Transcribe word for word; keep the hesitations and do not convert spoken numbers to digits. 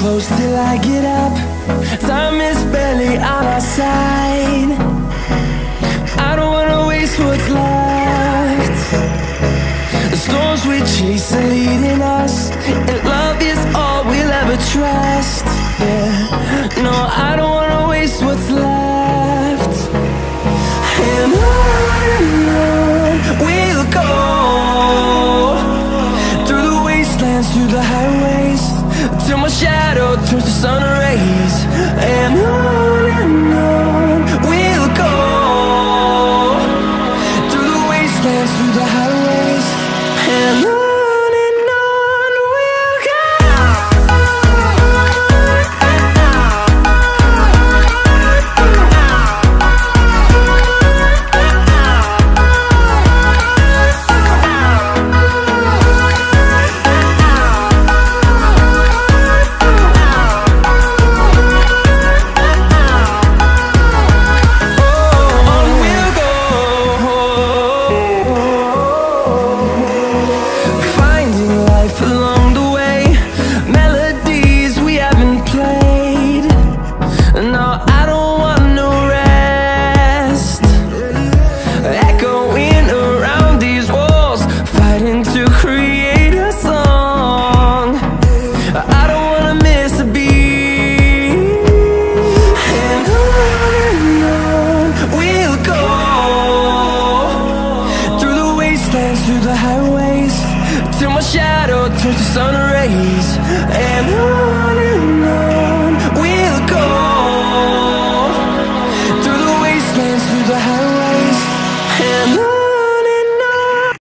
close till I get up. Time is barely on our side. I don't wanna waste what's left. The storms we chase are leading us, and love is all we'll ever trust. Yeah, no, I don't wanna waste what's left. And on and on we'll go, through the wastelands, through the highways, till my shadow turns to sun rays. And on and on we'll go, through the wastelands, through the highways, and on. Through the highways, till my shadow turns to sun rays. And on